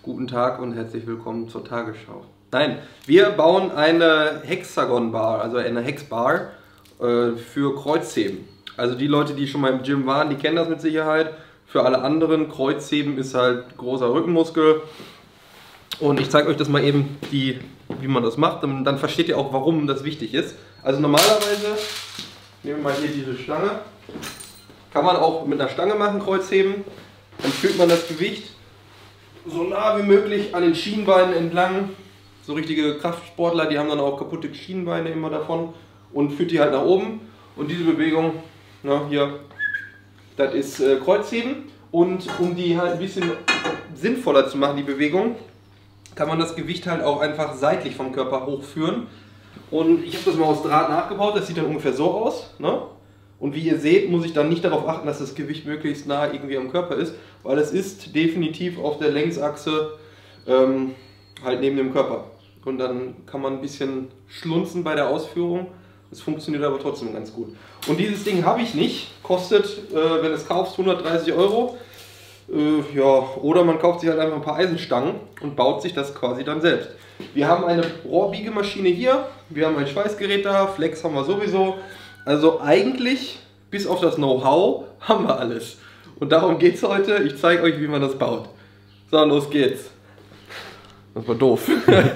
Guten Tag und herzlich willkommen zur Tagesschau. Nein, wir bauen eine Hexagon-Bar, also eine Hexbar für Kreuzheben. Also die Leute, die schon mal im Gym waren, die kennen das mit Sicherheit. Für alle anderen, Kreuzheben ist halt großer Rückenmuskel. Und ich zeige euch das mal eben, wie man das macht. Und dann versteht ihr auch, warum das wichtig ist. Also normalerweise, nehmen wir mal hier diese Stange. Kann man auch mit einer Stange machen, Kreuzheben. Dann führt man das Gewicht so nah wie möglich an den Schienbeinen entlang. So richtige Kraftsportler, die haben dann auch kaputte Schienbeine immer davon. Und führt die halt nach oben. Und diese Bewegung, na, hier, das ist Kreuzheben. Und um die halt ein bisschen sinnvoller zu machen, die Bewegung, kann man das Gewicht halt auch einfach seitlich vom Körper hochführen. Und ich habe das mal aus Draht nachgebaut, das sieht dann ungefähr so aus. Ne? Und wie ihr seht, muss ich dann nicht darauf achten, dass das Gewicht möglichst nah irgendwie am Körper ist, weil es ist definitiv auf der Längsachse halt neben dem Körper. Und dann kann man ein bisschen schlunzen bei der Ausführung. Es funktioniert aber trotzdem ganz gut. Und dieses Ding habe ich nicht. Kostet, wenn du es kaufst, 130 Euro. Ja, oder man kauft sich halt einfach ein paar Eisenstangen und baut sich das quasi dann selbst. Wir haben eine Rohrbiegemaschine hier. Wir haben ein Schweißgerät da. Flex haben wir sowieso. Also eigentlich, bis auf das Know-how, haben wir alles. Und darum geht es heute. Ich zeige euch, wie man das baut. So, los geht's. Das war doof.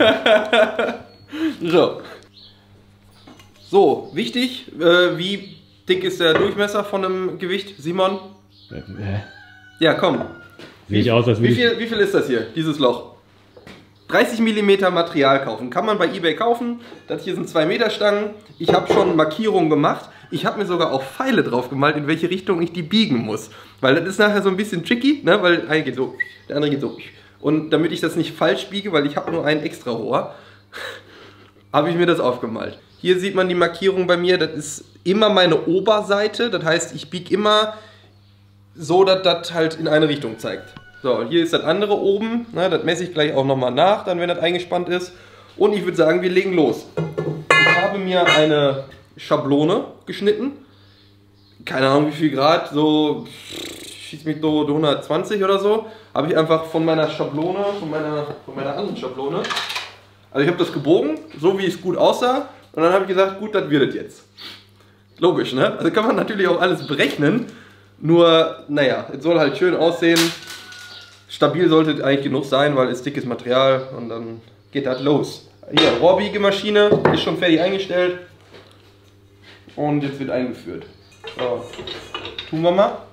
So, wichtig, wie dick ist der Durchmesser von einem Gewicht, Simon? Ja, komm. Sieht aus, als wie viel ist das hier, dieses Loch? 30 mm Material kaufen. Kann man bei eBay kaufen. Das hier sind 2 Meter Stangen. Ich habe schon Markierungen gemacht. Ich habe mir sogar auch Pfeile drauf gemalt, in welche Richtung ich die biegen muss. Weil das ist nachher so ein bisschen tricky, ne? Weil der eine geht so, der andere geht so. Und damit ich das nicht falsch biege, weil ich habe nur ein extra Rohr, habe ich mir das aufgemalt. Hier sieht man die Markierung bei mir. Das ist immer meine Oberseite. Das heißt, ich biege immer so, dass das halt in eine Richtung zeigt. So, hier ist das andere oben. Na, das messe ich gleich auch nochmal nach, dann wenn das eingespannt ist. Und ich würde sagen, wir legen los. Ich habe mir eine Schablone geschnitten. Keine Ahnung wie viel Grad, so schießt mich so 120 oder so. Habe ich einfach von meiner Schablone, von meiner anderen Schablone. Also ich habe das gebogen, so wie es gut aussah. Und dann habe ich gesagt, gut, das wird es jetzt. Logisch, ne? Also kann man natürlich auch alles berechnen. Nur, naja, es soll halt schön aussehen. Stabil sollte es eigentlich genug sein, weil es dickes Material und dann geht das los. Hier, Rohrbiegemaschine ist schon fertig eingestellt. Und jetzt wird eingeführt. So, tun wir mal.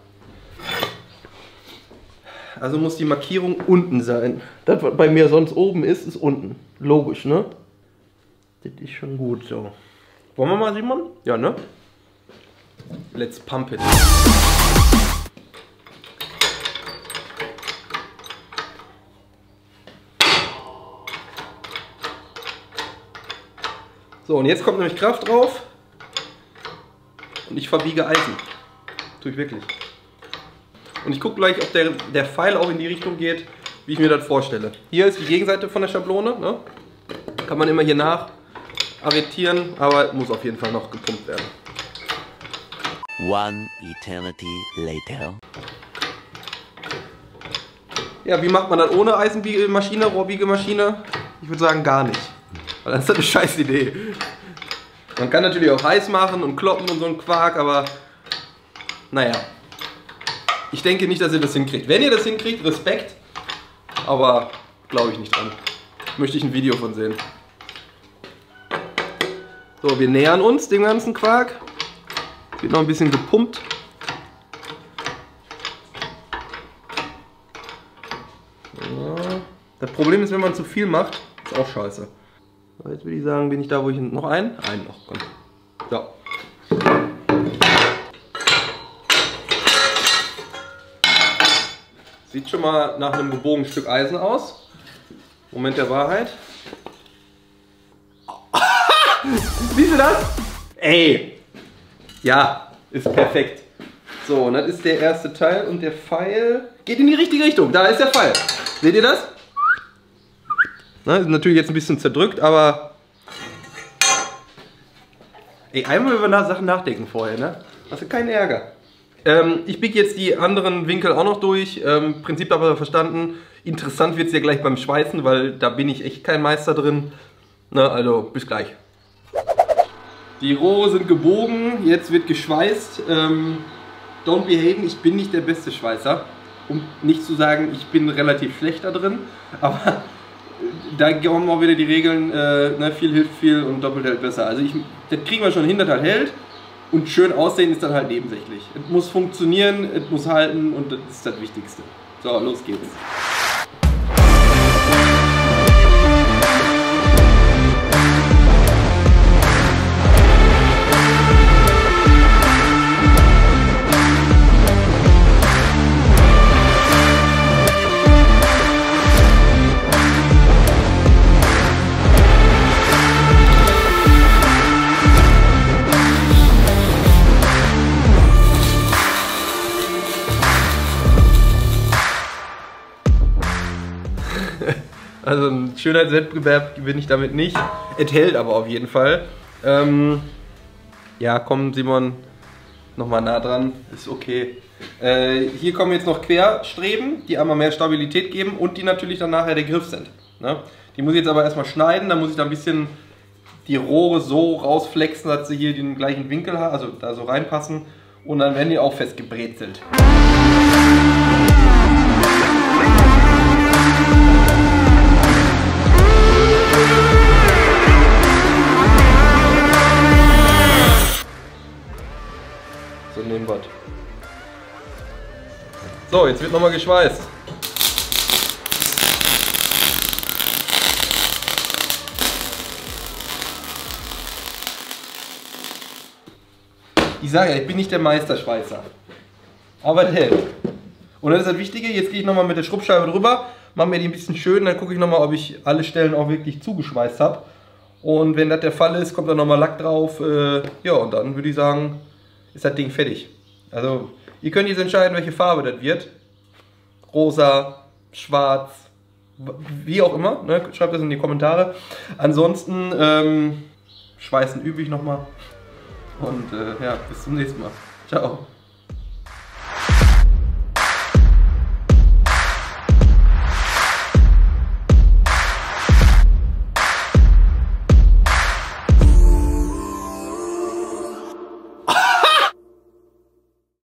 Also muss die Markierung unten sein. Das, was bei mir sonst oben ist, ist unten. Logisch, ne? Das ist schon gut so. Wollen wir mal, Simon? Ja, ne? Let's pump it. So, und jetzt kommt nämlich Kraft drauf. Und ich verbiege Eisen. Tue ich wirklich. Und ich gucke gleich, ob der Pfeil auch in die Richtung geht, wie ich mir das vorstelle. Hier ist die Gegenseite von der Schablone. Ne? Kann man immer hier nach arretieren, aber muss auf jeden Fall noch gepumpt werden. One eternity later. Ja, wie macht man das ohne Eisenbiegemaschine, Rohrbiegemaschine? Ich würde sagen gar nicht. Weil dann ist das eine scheiß Idee. Man kann natürlich auch heiß machen und kloppen und so ein Quark, aber naja. Ich denke nicht, dass ihr das hinkriegt. Wenn ihr das hinkriegt, Respekt. Aber glaube ich nicht dran. Möchte ich ein Video von sehen. So, wir nähern uns dem ganzen Quark. Wird noch ein bisschen gepumpt. Ja. Das Problem ist, wenn man zu viel macht, ist auch scheiße. Jetzt würde ich sagen, bin ich da, wo ich noch einen noch. Komm. So. Sieht schon mal nach einem gebogenen Stück Eisen aus. Moment der Wahrheit. Siehst du das? Ey! Ja, ist perfekt. So, und das ist der erste Teil und der Pfeil geht in die richtige Richtung. Da ist der Pfeil. Seht ihr das? Na, ist natürlich jetzt ein bisschen zerdrückt, aber ey, einmal über Sachen nachdenken vorher, ne? Hast du keinen Ärger. Ich biege jetzt die anderen Winkel auch noch durch. Prinzip aber verstanden. interessant wird es ja gleich beim Schweißen, weil da bin ich echt kein Meister drin. Na, also bis gleich. Die Rohre sind gebogen, jetzt wird geschweißt. Don't be hating, ich bin nicht der beste Schweißer. Um nicht zu sagen, ich bin relativ schlecht da drin. Aber da kommen auch wieder die Regeln, viel hilft viel und doppelt hält besser. Also das kriegen wir schon hin, das halt hält. Und schön aussehen ist dann halt nebensächlich. Es muss funktionieren, es muss halten und das ist das Wichtigste. So, los geht's. Also ein Schönheitswettbewerb gewinne ich damit nicht. Es hält aber auf jeden Fall. Ja, komm Simon, nochmal nah dran, ist okay. Hier kommen jetzt noch Querstreben, die einmal mehr Stabilität geben und die natürlich dann nachher der Griff sind. Ne? Die muss ich jetzt aber erstmal schneiden, dann muss ich da ein bisschen die Rohre so rausflexen, dass sie hier den gleichen Winkel haben, also da so reinpassen und dann werden die auch fest gebrezelt. So, nehmen wir. So, jetzt wird nochmal geschweißt. Ich sage ja, ich bin nicht der Meisterschweißer. Aber das hält. Und das ist das Wichtige, jetzt gehe ich nochmal mit der Schrubbscheibe drüber, mache mir die ein bisschen schön, dann gucke ich nochmal, ob ich alle Stellen auch wirklich zugeschweißt habe. Und wenn das der Fall ist, kommt dann nochmal Lack drauf. Ja, und dann würde ich sagen, ist das Ding fertig. Also, ihr könnt jetzt entscheiden, welche Farbe das wird. Rosa, schwarz, wie auch immer. Ne? Schreibt das in die Kommentare. Ansonsten, schweißen übe ich nochmal. Und ja, bis zum nächsten Mal. Ciao.